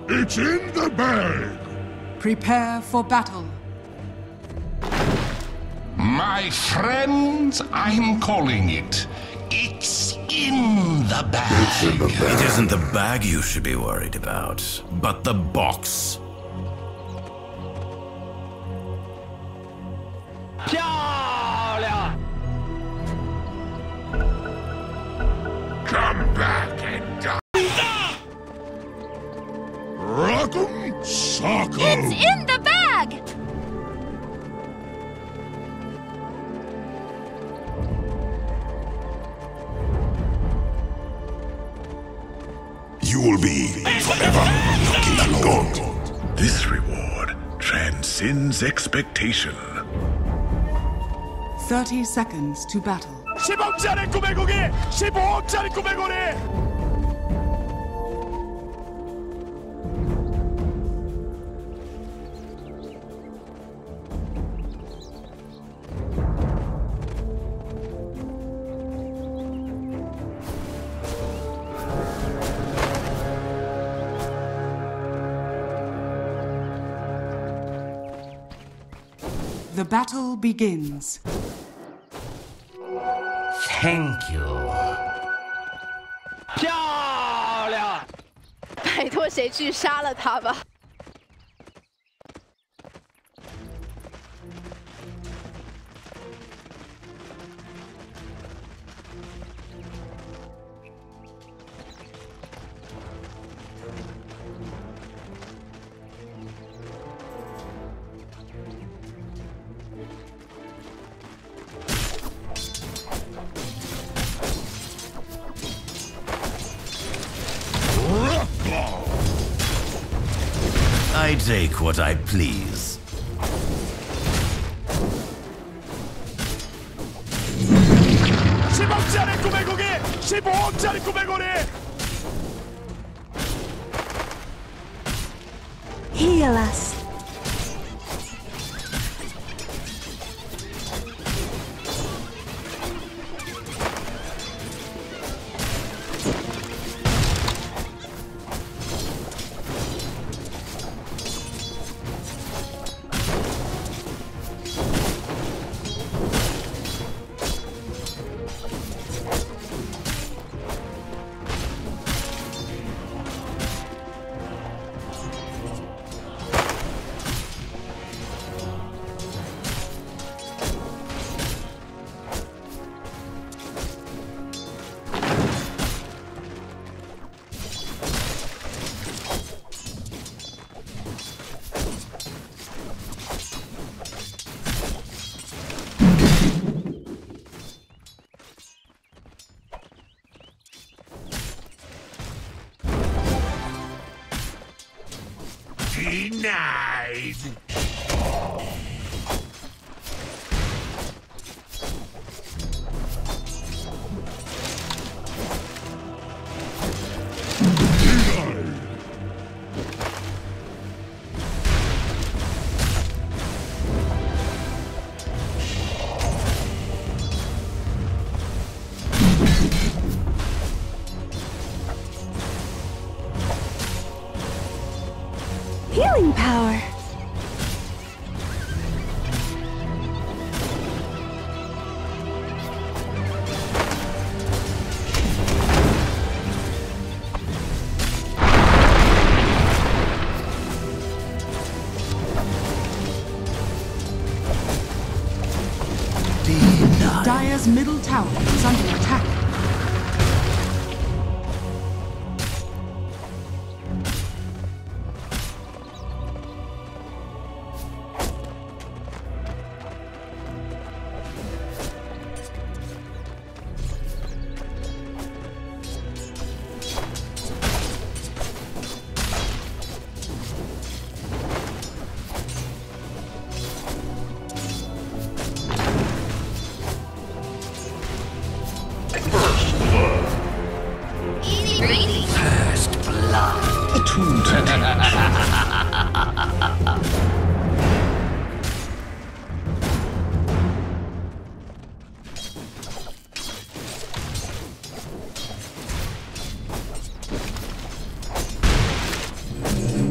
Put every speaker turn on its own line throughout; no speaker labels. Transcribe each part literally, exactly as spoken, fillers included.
It's in the bag!
Prepare for battle.
My friends, I'm calling it. It's in the bag.
It's in the bag.
It isn't the bag you should be worried about, but the box.
Come back and die! Rock'em sock'em!
It's in the bag!
You will be forever looking alone.
This reward transcends expectation.
thirty seconds to battle.
십억짜리 구매고기! 십오억짜리 구매고기!
The battle begins.
Thank you.
漂亮！
拜托谁去杀了他吧。
I take what I please.
십억짜리 구매고기! 십오억짜리 구매고기!
Heal us.
Denied!
Healing power.
Dire's middle tower is under attack.
First blood. Attuned to danger.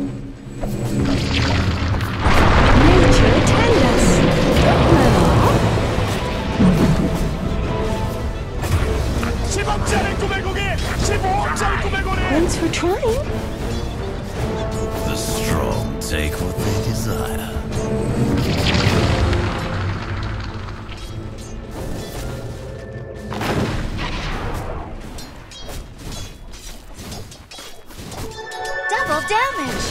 십억짜리 꿈의 고기 십오억짜리 꿈의 고기
Thanks for trying.
The strong take what they desire.
Double damage.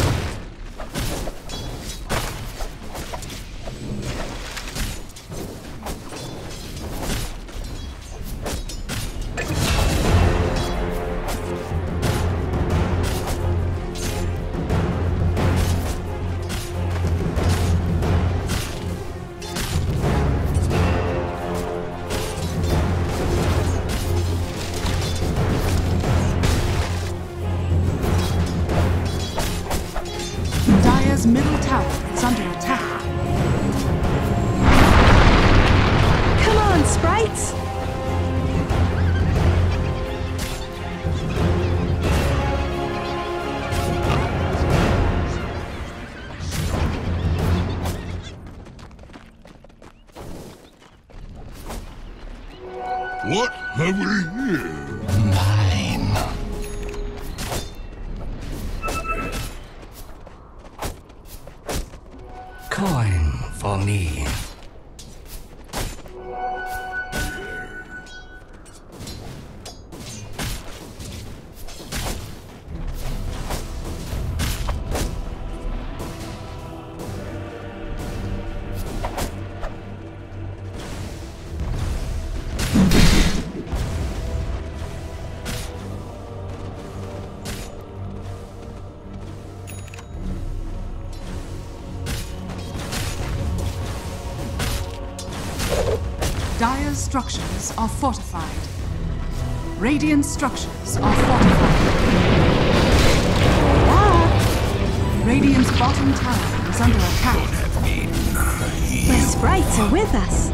Dire's middle tower is under attack.
Come on, sprites.
What have we here?
Mine. Coin for me.
Dire's structures are fortified. Radiant structures are fortified. Radiant's bottom tower is under attack.
The sprites are with us.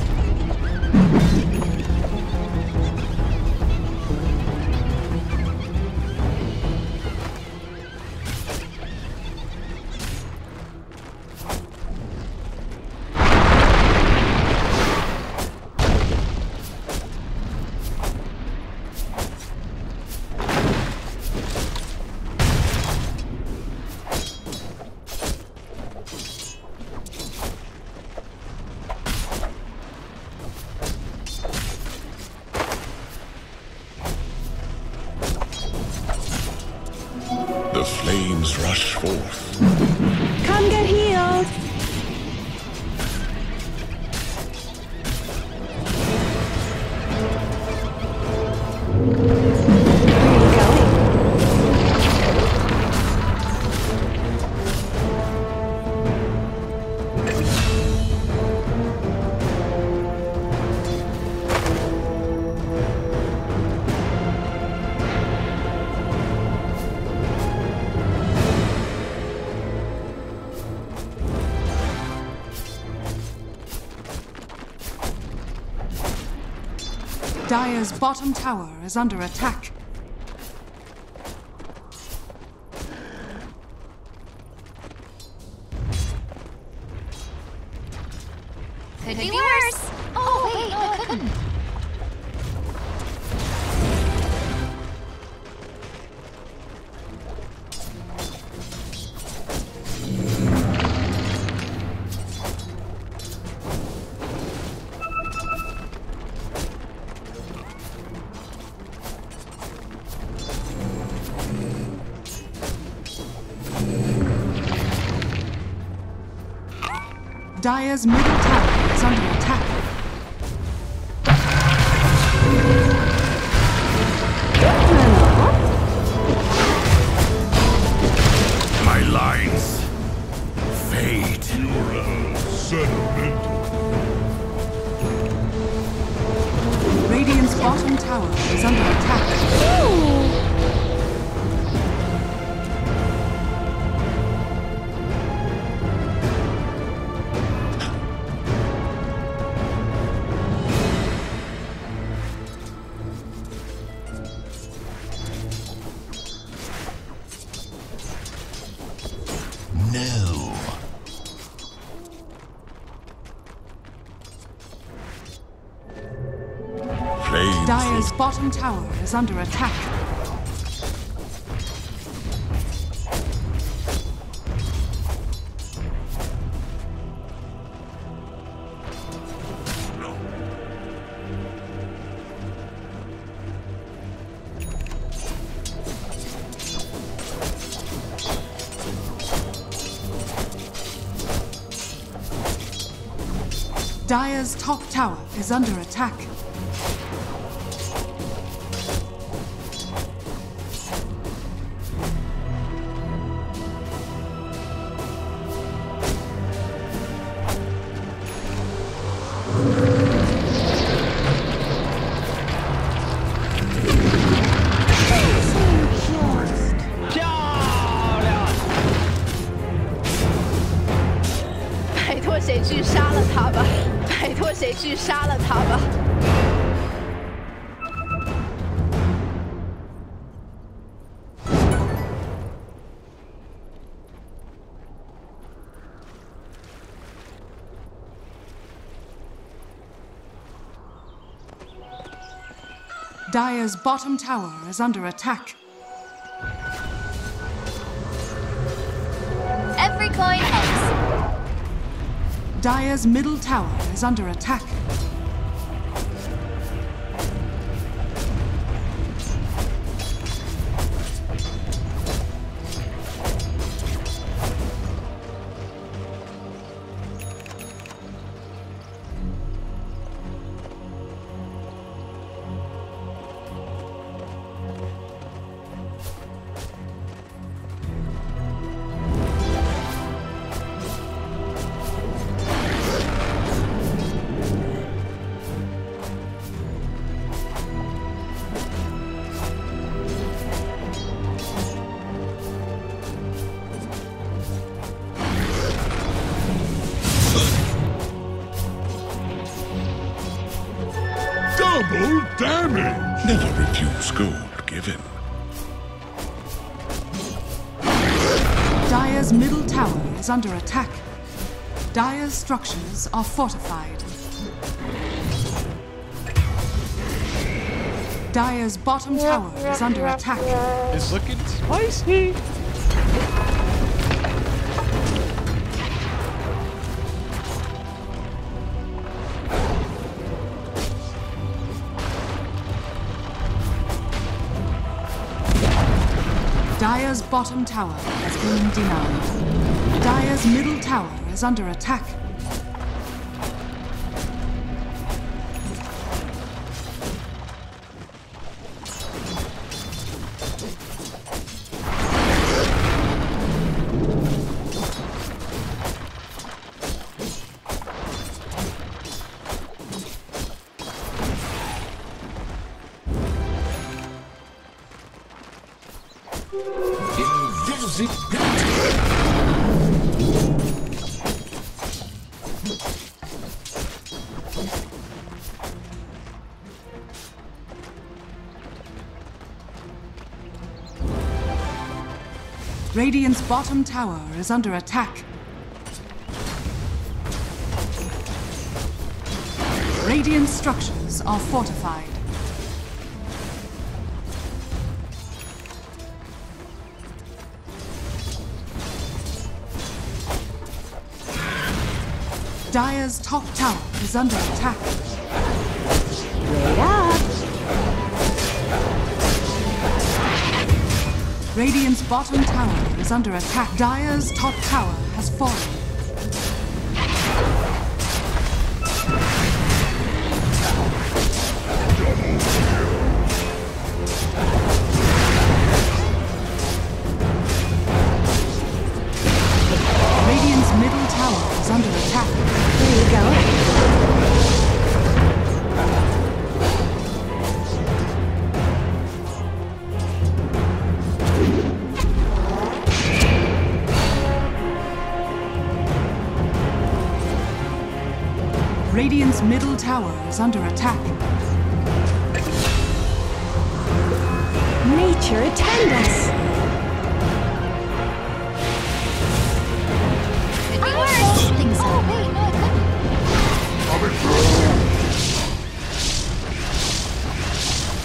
The flames rush forth.
Come get healed.
Dire's bottom tower is under attack.
Could be worse. Oh, wait, no, it couldn't.
Dire's middle tower is under attack.
My lines fade.
You're uh, sentimental.
Radiant's bottom tower is under attack.
No.
Flames
Dire's Dire's bottom tower is under attack. Dire's top tower is under attack. Dire's bottom tower is under attack.
Every coin helps.
Dire's middle tower is under attack.
Double damage!
Never refuse gold given.
Dire's middle tower is under attack. Dire's structures are fortified. Dire's bottom tower is under attack.
It's looking spicy.
Dire's bottom tower has been denied. Dire's middle tower is under attack. Radiant's bottom tower is under attack. Radiant structures are fortified. Dire's top tower is under attack.
Wait up!
Radiant's bottom tower is under attack. Dire's top tower has fallen. Radiant's middle tower is under attack.
There you go.
Radiant's middle tower is under attack.
Nature attend us!
Could be worse. Think so. Oh, wait, no, it couldn't.
Coming through!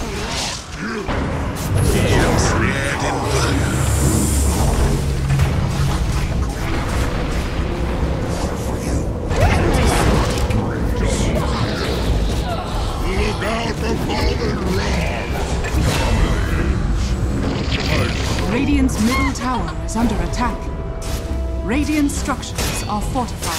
Radiant's middle tower is under attack. Radiant structures are fortified.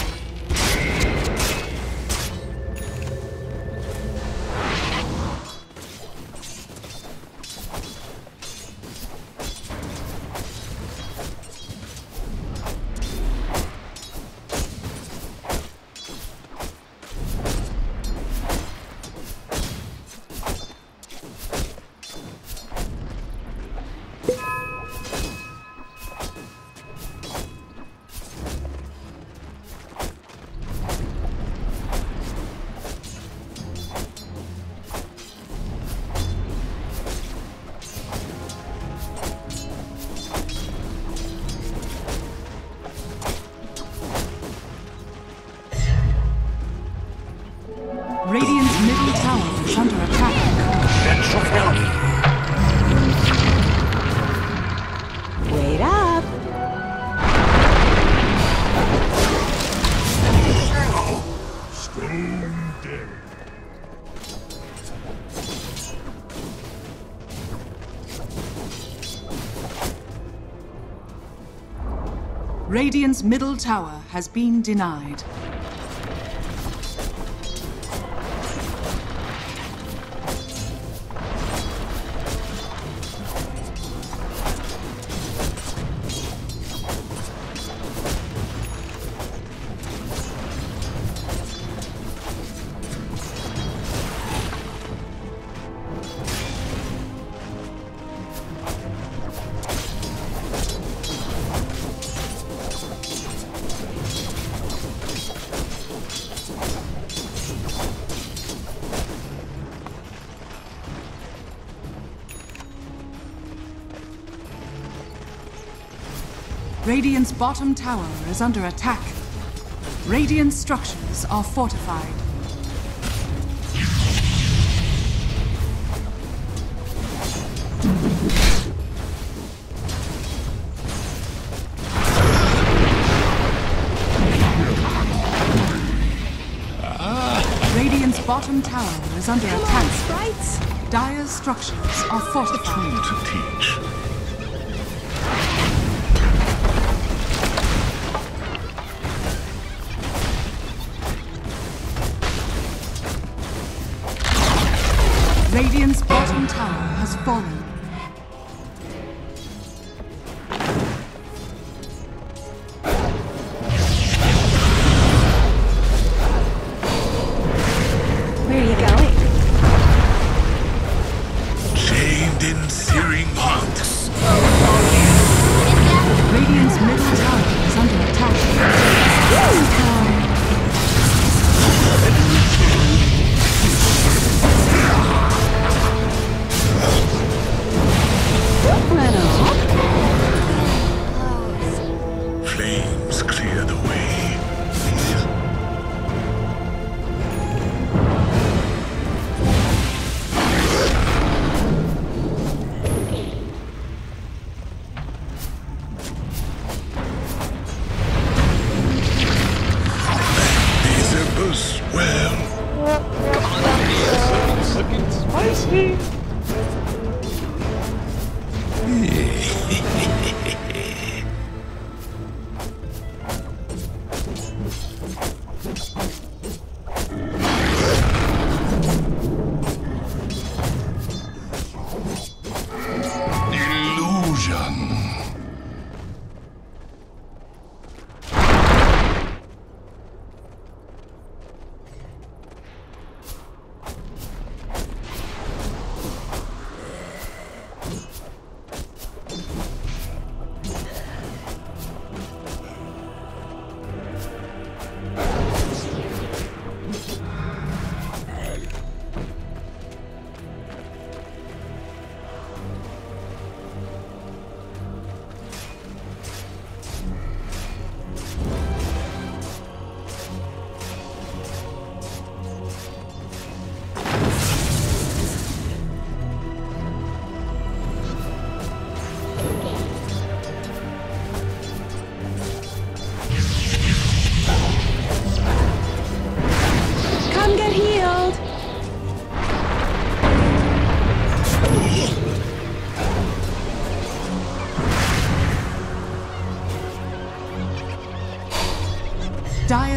Radiant's middle tower is under attack.
Wait up.
Stone dead.
Radiant's middle tower has been denied. Radiant's bottom tower is under attack. Radiant structures are fortified. Radiant's bottom tower is under
Come
attack.
on, sprites.
Dire's structures are fortified.
Tool to teach.
Radiant's bottom tower has fallen.
Where are you going?
Chained in searing hot.
Radiant's middle tower is under attack.
Flames clear the way. These are well.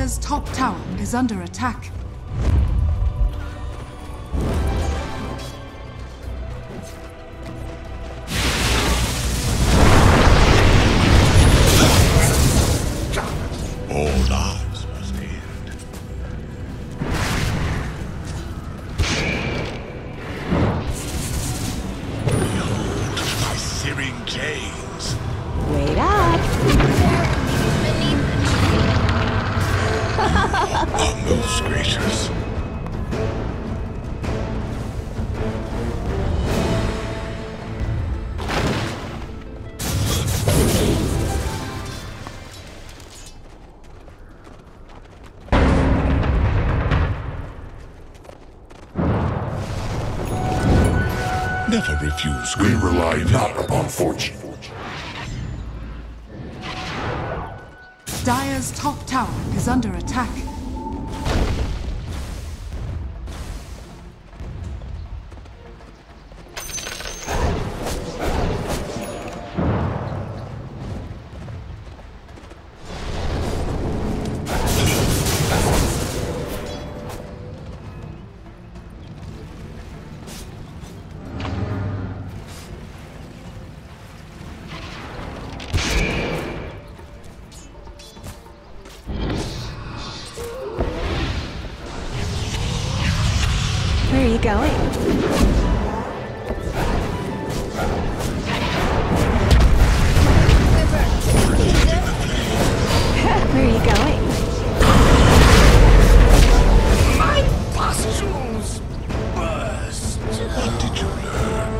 Dire's top tower is under attack.
All lives must end. Behold my searing chains.
Wait up.
Are most gracious. Never refuse.
We rely not upon fortune.
Dire's top tower is under attack.
Where are you going? Where are you going?
My pustules burst.
What did you learn?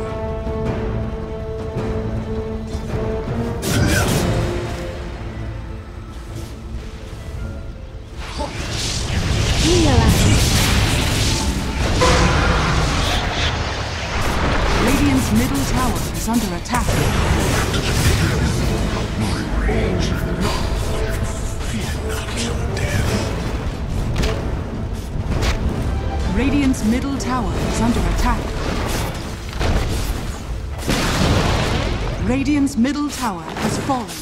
Radiant's middle tower is under attack.
Fear not your death.
Radiant's middle tower is under attack. Radiant's middle tower has fallen.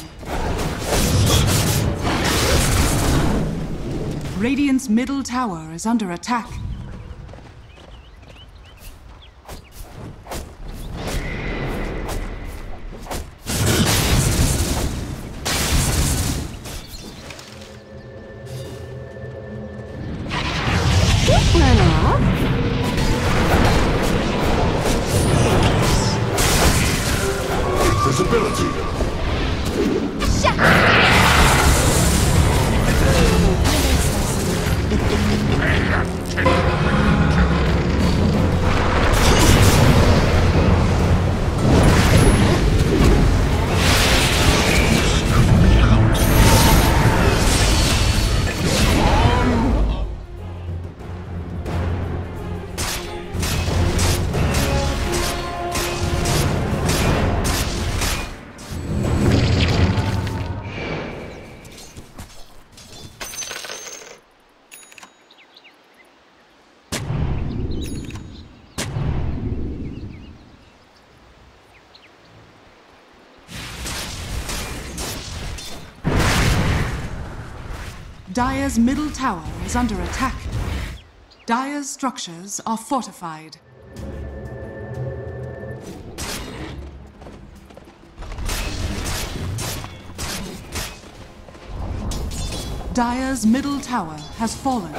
Radiant's middle tower is under attack.
Invisibility.
Dire's middle tower is under attack. Dire's structures are fortified. Dire's middle tower has fallen.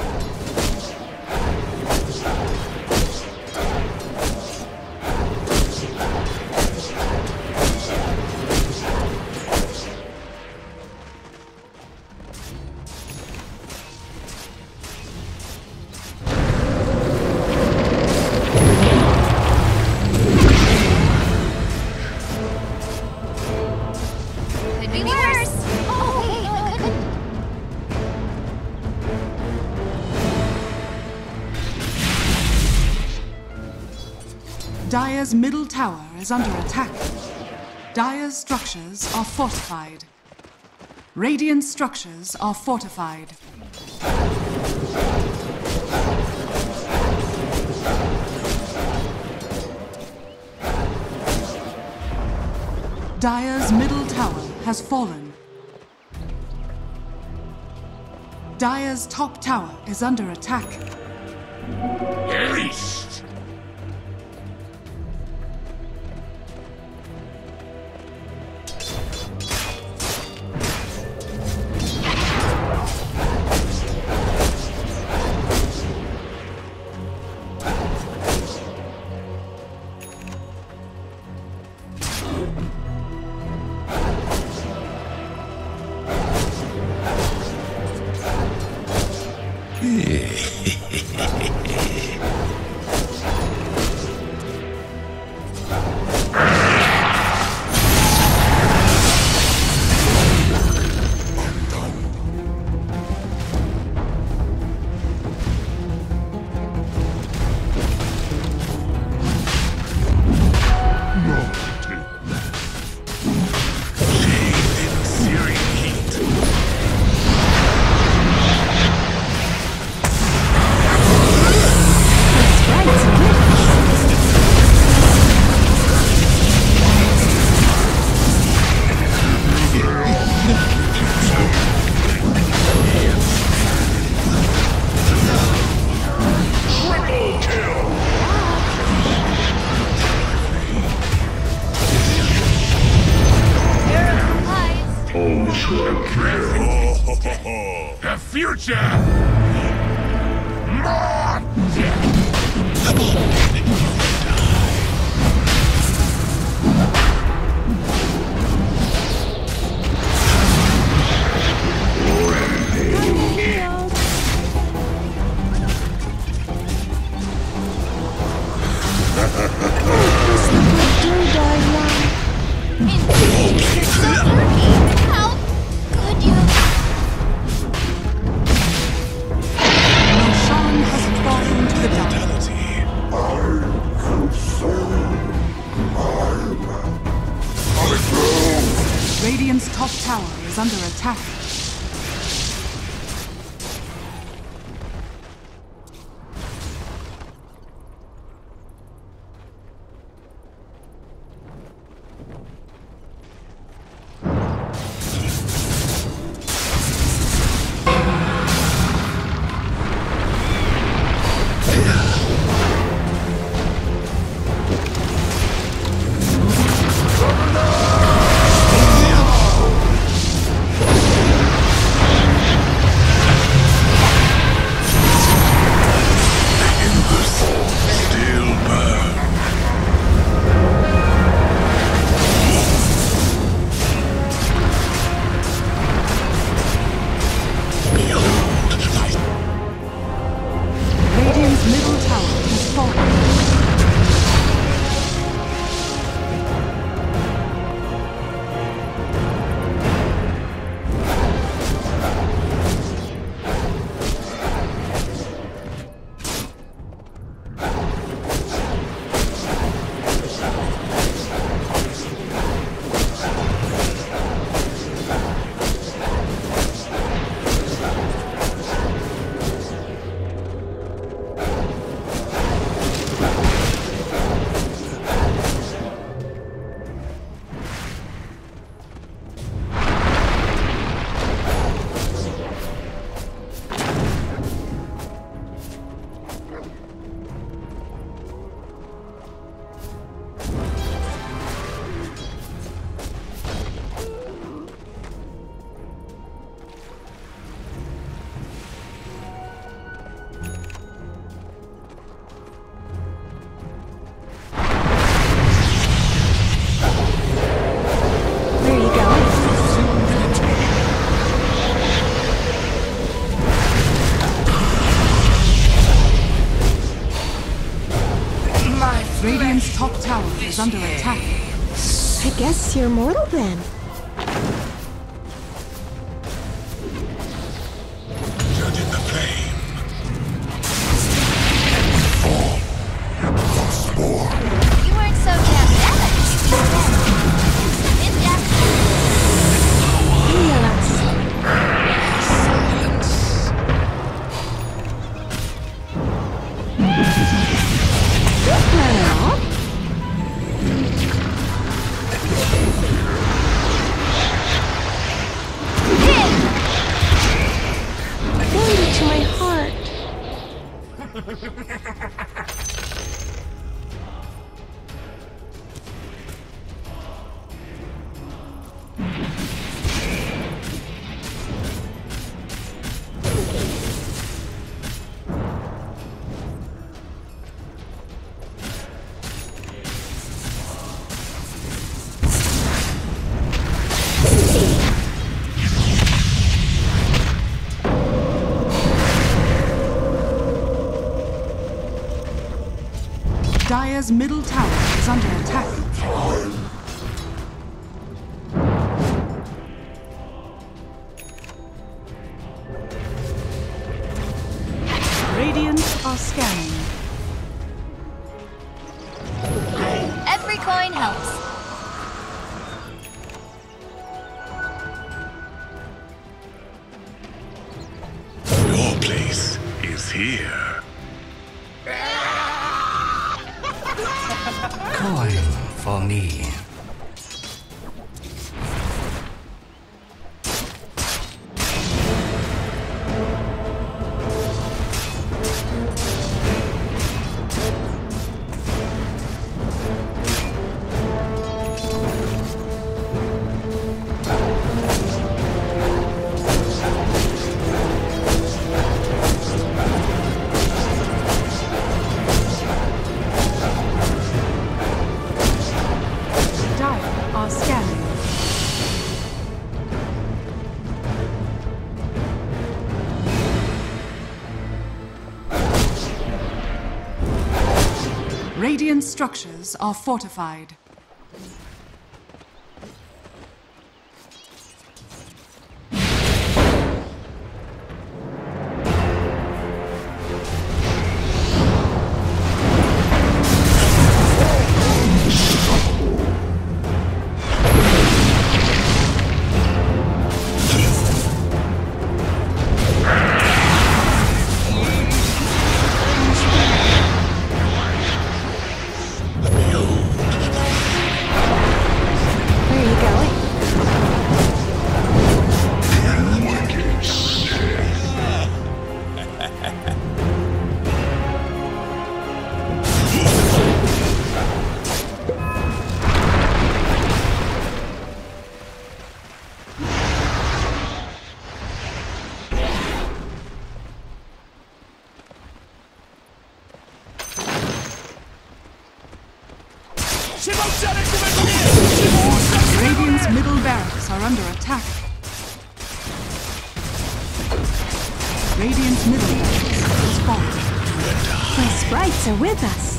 Could be worse. Oh, wait, no, it couldn't.
Dire's middle tower is under attack. Dire's structures are fortified. Radiant structures are fortified. Dire's middle tower has fallen. Dire's top tower is under attack.
Haste! The future! More
Radiant's top tower is under attack. Radiant's top tower is under attack.
I guess you're mortal then.
Judging the flame.
You weren't so damn bad. In depth.
Dire's middle tower is under attack. Radiant are scanning.
Every coin helps.
Your place is here.
Coin for me.
Radiant structures are fortified. Radiant's middle barracks are under attack. Radiant's middle barracks is falling.
The sprites are with us.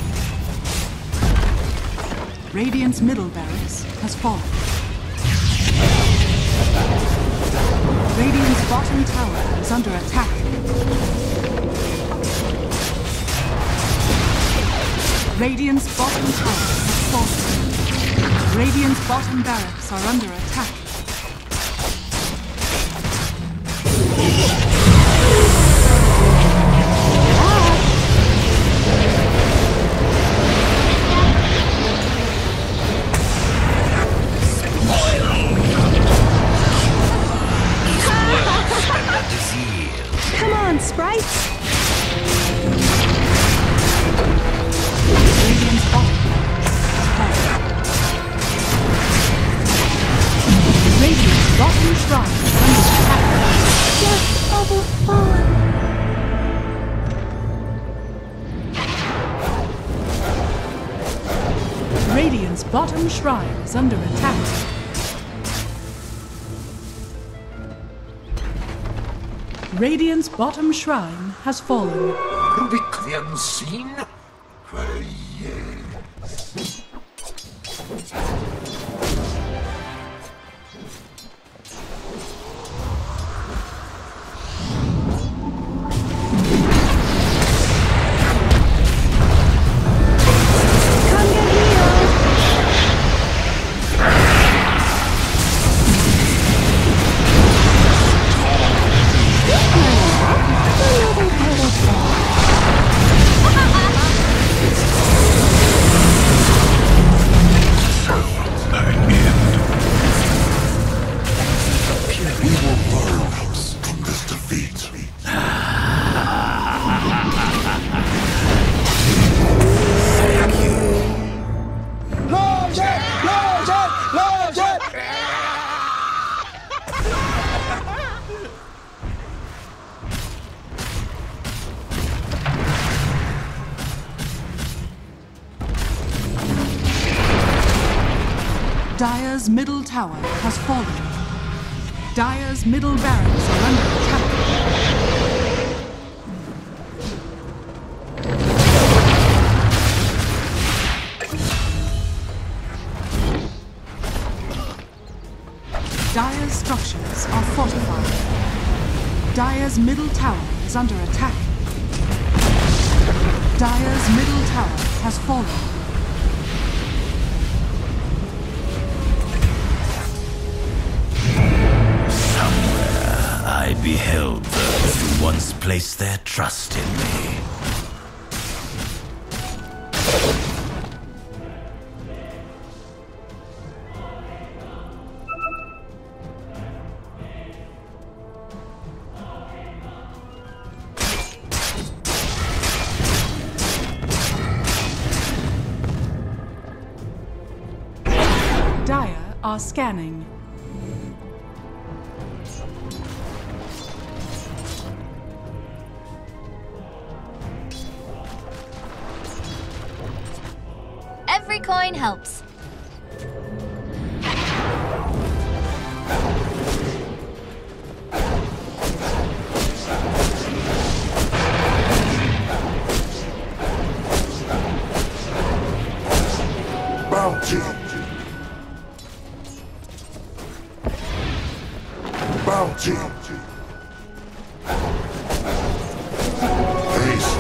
Radiant's middle barracks has fallen. Radiant's bottom tower is under attack. Radiant's bottom tower has fallen. Radiant's bottom barracks are under attack.
Come on, sprites!
Radiant's bottom barracks has fallen. Radiant's bottom shrine is under attack.
Just bubble fun!
Radiant's bottom shrine is under attack. Radiant's bottom shrine has fallen.
Rubik the Unseen? Well, yes.
Dire's middle tower has fallen. Dire's middle barracks are under attack. Dire's structures are fortified. Dire's middle tower is under attack. Dire's middle tower has fallen.
Somewhere I beheld those who once placed their trust in me.
Dire are scanning.
Every coin helps.
Bounty. Bounty. Haste.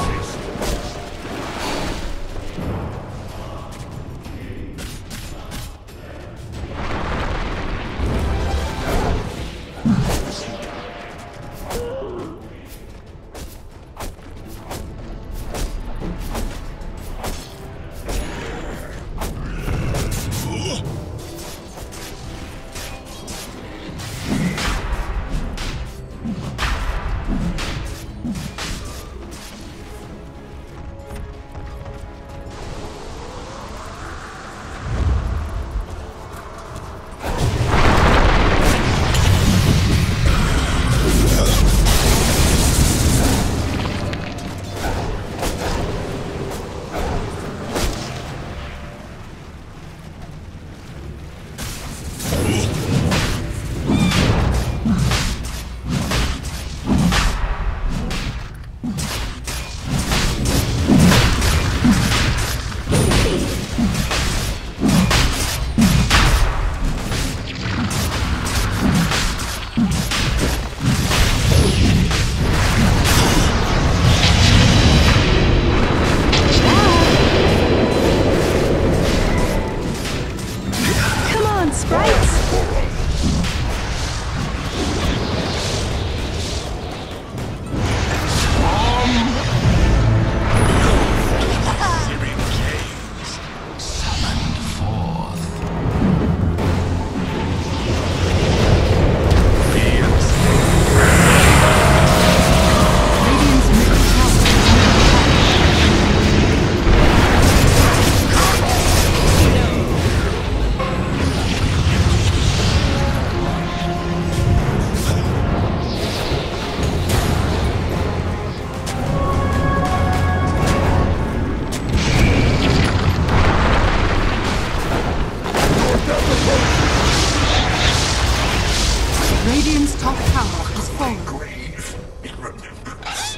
Radiant's top tower is falling.
Grave in remembrance.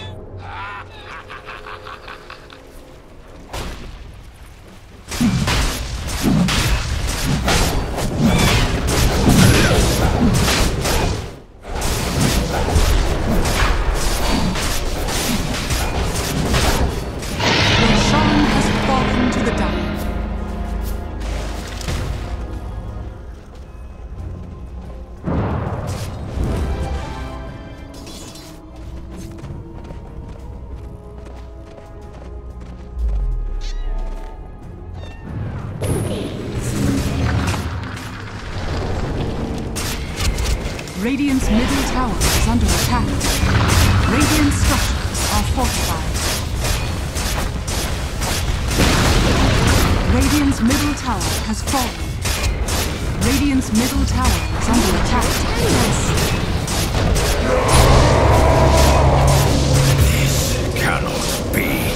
Roshan has fallen to the Dire. Radiant's middle tower is under attack. Radiant structures are fortified. Radiant's middle tower has fallen. Radiant's middle tower is under attack.
This cannot be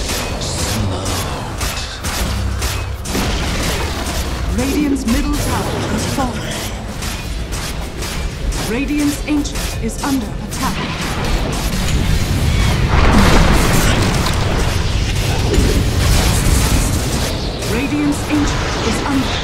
slowed.
Radiant's middle tower has fallen. Radiant's Ancient is under attack. Radiant's Ancient is under